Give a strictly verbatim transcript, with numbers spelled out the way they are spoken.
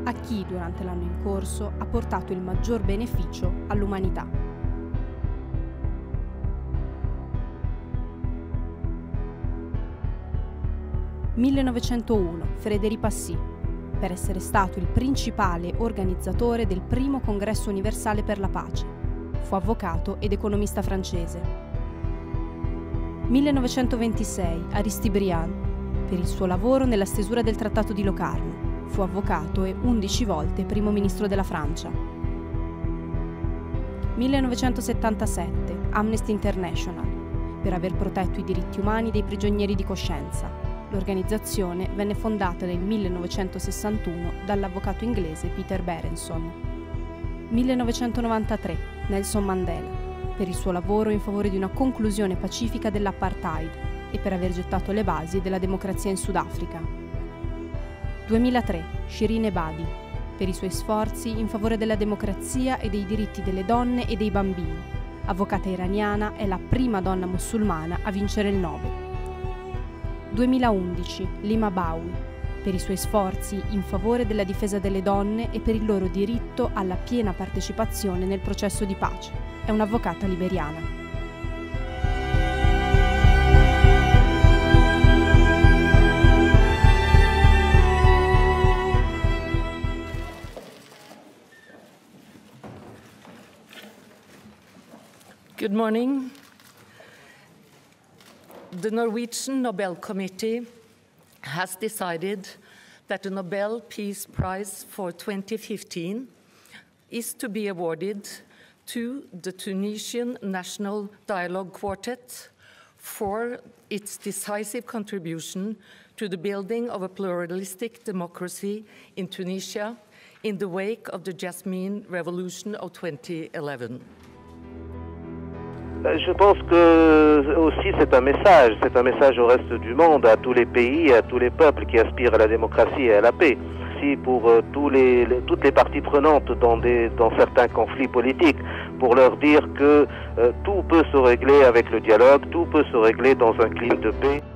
a chi durante l'anno in corso ha portato il maggior beneficio all'umanità. millenovecentouno, Frédéric Passy, per essere stato il principale organizzatore del primo congresso universale per la pace. Fu avvocato ed economista francese. millenovecentoventisei, Aristide Briand, per il suo lavoro nella stesura del Trattato di Locarno. Fu avvocato e undici volte primo ministro della Francia. millenovecentosettantasette, Amnesty International, per aver protetto i diritti umani dei prigionieri di coscienza. L'organizzazione venne fondata nel millenovecentosessantuno dall'avvocato inglese Peter Berenson. millenovecentonovantatré, Nelson Mandela, per il suo lavoro in favore di una conclusione pacifica dell'apartheid e per aver gettato le basi della democrazia in Sudafrica. duemilatré, Shirin Ebadi, per i suoi sforzi in favore della democrazia e dei diritti delle donne e dei bambini. Avvocata iraniana, è la prima donna musulmana a vincere il Nobel. duemilaundici, Lima Bawi, per i suoi sforzi in favore della difesa delle donne e per il loro diritto alla piena partecipazione nel processo di pace. È un'avvocata liberiana. Good morning. The Norwegian Nobel Committee has decided that the Nobel Peace Prize for twenty fifteen is to be awarded to the Tunisian National Dialogue Quartet for its decisive contribution to the building of a pluralistic democracy in Tunisia in the wake of the Jasmine Revolution of twenty eleven. Je pense que aussi c'est un message, c'est un message au reste du monde, à tous les pays, à tous les peuples qui aspirent à la démocratie et à la paix. Aussi pour euh, tous les, les, toutes les parties prenantes dans, des, dans certains conflits politiques, pour leur dire que euh, tout peut se régler avec le dialogue, tout peut se régler dans un climat de paix.